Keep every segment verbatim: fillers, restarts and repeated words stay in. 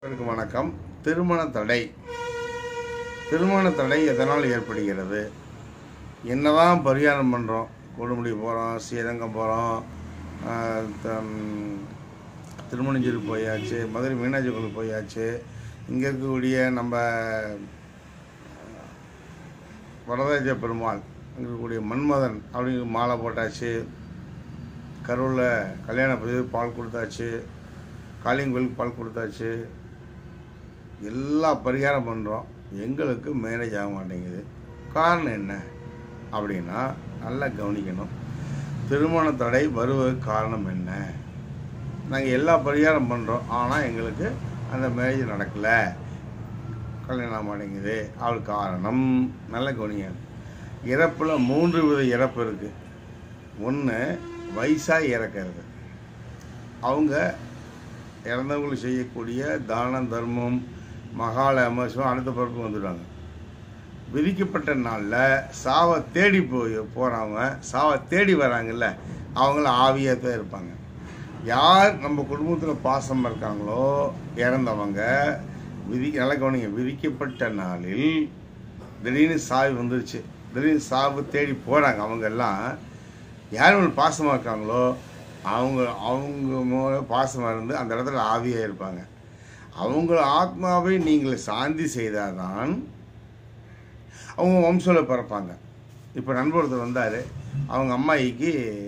வணக்கம். திருமண தடை திருமண தடை எதனால் ஏற்படுகிறது? என்னதான் பரிகாரம் பண்ணுறோம், கொடுமுடி போகிறோம், ஸ்ரீரங்கம் போகிறோம், திருமணஞ்சேரி போயாச்சு, மதுரை மீனாட்சி கோயில் போயாச்சு, இங்கே இருக்கக்கூடிய நம்ம வரதராஜ பெருமாள் இங்கே இருக்கக்கூடிய மன்மதன் அப்படிங்கிற மாலை போட்டாச்சு, கரூரில் கல்யாண பதிவு பால் கொடுத்தாச்சு, காளியங்கோயிலுக்கு பால் கொடுத்தாச்சு, எல்லா பரிகாரம் பண்ணுறோம். எங்களுக்கு மேரேஜ் ஆக மாட்டேங்குது. காரணம் என்ன அப்படின்னா நல்லா கவனிக்கணும். திருமண தடை வருவதற்கு காரணம் என்ன? நாங்கள் எல்லா பரிகாரம் பண்ணுறோம், ஆனால் எங்களுக்கு அந்த மேரேஜ் நடக்கலை, கல்யாணம் ஆக மாட்டேங்குது. அவளுக்கு காரணம் நல்லா கவனிங்க. இறப்பில் மூன்று வித இறப்பு இருக்குது. ஒன்று வயசாக இறக்கிறது. அவங்க இறந்தவங்களுக்கு செய்யக்கூடிய தான தர்மம் மகால அமர்சம் அடுத்த பிறகு வந்துடுவாங்க. விதிக்கப்பட்ட நாளில் சாவை தேடி போய் போகிறவங்க சாவை தேடி வராங்கல்ல, அவங்கள ஆவியாக தான் இருப்பாங்க. யார் நம்ம குடும்பத்தில் பாசமாக இருக்காங்களோ இறந்தவங்க விதி நல்ல கவனிங்க, விதிக்கப்பட்ட நாளில் திடீர்னு சாவி வந்துருச்சு, திடீர்னு சாவு தேடி போகிறாங்க. அவங்கெல்லாம் யார் மேலே பாசமாக இருக்காங்களோ அவங்க அவங்க மூலம் பாசமாக இருந்து அந்த இடத்துல ஆவியாக இருப்பாங்க. அவங்கள ஆத்மாவை நீங்கள் சாந்தி செய்தால்தான் அவங்க வம்சத்தில் பிறப்பாங்க. இப்போ நண்பர் ஒருத்தர் வந்தார், அவங்க அம்மாயிக்கு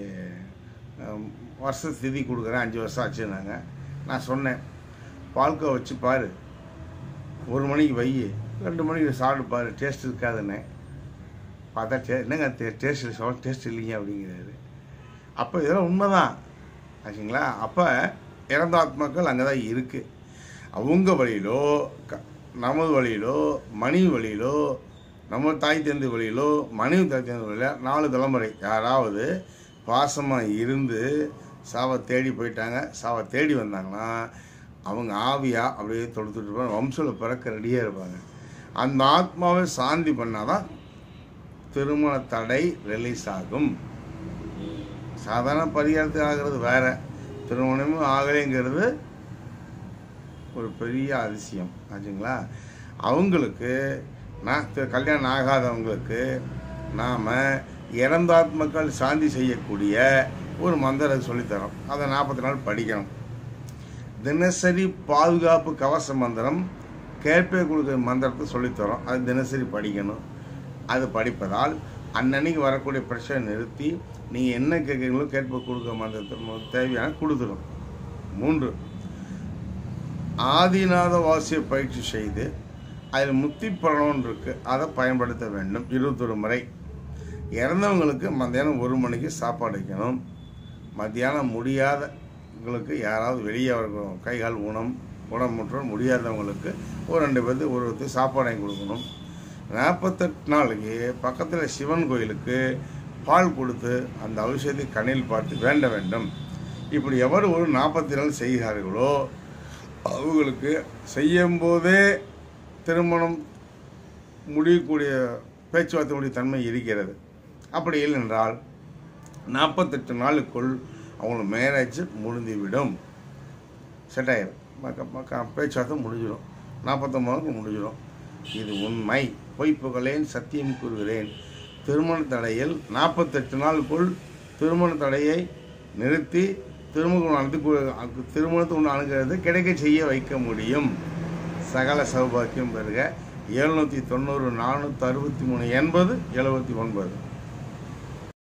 வருஷ திதி கொடுக்குறேன், அஞ்சு வருஷம் ஆச்சுன்னாங்க. நான் சொன்னேன், பால்கோ வச்சு பாரு, ஒரு மணிக்கு வை, ரெண்டு மணிக்கு சாப்பிட்டு பாரு, டேஸ்ட் இருக்காதுன்னு. பார்த்தா டே என்னங்க டேஸ்ட் சொல்ல டேஸ்ட் இல்லைங்க அப்படிங்கிறாரு. அப்போ இதெல்லாம் உண்மைதான் ஆச்சுங்களா. அப்போ இறந்த ஆத்மாக்கள் அங்கே தான் இருக்குது. அவங்க வழியிலோ க நமது வழியிலோ மனைவி வழியிலோ நம்ம தாய் தந்தை வழியிலோ மனைவி தாய் தந்தை வழியில நாலு தலைமுறை யாராவது பாசமாக இருந்து சாவை தேடி போயிட்டாங்க, சாவை தேடி வந்தாங்கன்னா அவங்க ஆவியாக அப்படியே தொடுத்துட்டு இருப்பாங்க, வம்சத்தில் பிறக்க ரெடியாக இருப்பாங்க. அந்த ஆத்மாவை சாந்தி பண்ணால் தான் திருமண தடை ரிலீஸ் ஆகும். சாதாரண பரிகாரத்துக்கு ஆகிறது வேறு, திருமணமும் ஆகலைங்கிறது ஒரு பெரிய அதிசயம் ஆச்சுங்களா. அவங்களுக்கு நான் கல்யாணம் ஆகாதவங்களுக்கு நாம் இறந்த ஆத்மாக்கள் சாந்தி செய்யக்கூடிய ஒரு மந்திரம் சொல்லித்தரோம். அதை நாற்பத்தி நாள் படிக்கணும். தினசரி பாதுகாப்பு கவச மந்திரம் கேட்பே கொடுக்குற மந்திரத்தை சொல்லித்தரோம். அது தினசரி படிக்கணும். அது படிப்பதால் அன்னன்னைக்கு வரக்கூடிய பிரச்சனை நிறுத்தி நீங்கள் என்ன கேட்குறீங்களோ கேட்ப கொடுக்க மந்திரத்தை தேவையான கொடுத்துடும். மூன்று, ஆதிநாத வாசிய பயிற்சி செய்து அதில் முத்தி பலனோன்னு இருக்குது, அதை பயன்படுத்த வேண்டும் இருபத்தொரு முறை. இறந்தவங்களுக்கு மத்தியானம் ஒரு மணிக்கு சாப்பாடு வைக்கணும். மத்தியானம் முடியாதவங்களுக்கு யாராவது வெளியே வரணும், கை கால் ஊனம் உடம்புற்ற முடியாதவங்களுக்கு ஒரு ரெண்டு பேர்த்து ஒரு ஒருத்தர் சாப்பாடு வாங்கி கொடுக்கணும். நாற்பத்தெட்டு நாளைக்கு பக்கத்தில் சிவன் கோயிலுக்கு பால் கொடுத்து அந்த அபிஷேகத்தை கண்ணில் பார்த்து வேண்ட வேண்டும். இப்படி எவர் ஒரு நாற்பத்தி நாள் செய்கிறார்களோ அவங்களுக்கு செய்யும்போதே திருமணம் முடியக்கூடிய பேச்சுவார்த்தை முடிய தன்மை இருக்கிறது. அப்படி இல்லை என்றால் நாற்பத்தெட்டு நாளுக்குள் அவங்களுக்கு மேரேஜ் முடிந்துவிடும், செட் ஆகிடும், பேச்சுவார்த்தை முடிஞ்சிடும், நாற்பத்தொம்பதுக்கு முடிஞ்சிடும். இது உண்மை, பொய்ப்புகளேன் சத்தியம் கூறுகிறேன். திருமண தடையில் நாற்பத்தெட்டு நாளுக்குள் திருமண தடையை நிறுத்தி திருமணம் நடத்தி திருமணத்தை ஒன்று அணுகிறது கிடைக்க செய்ய வைக்க முடியும். சகல சௌபாக்கியம் பெறுக. எழுநூற்றி தொண்ணூறு நானூற்றி அறுபத்தி மூணு எண்பது எழுபத்தி ஒன்பது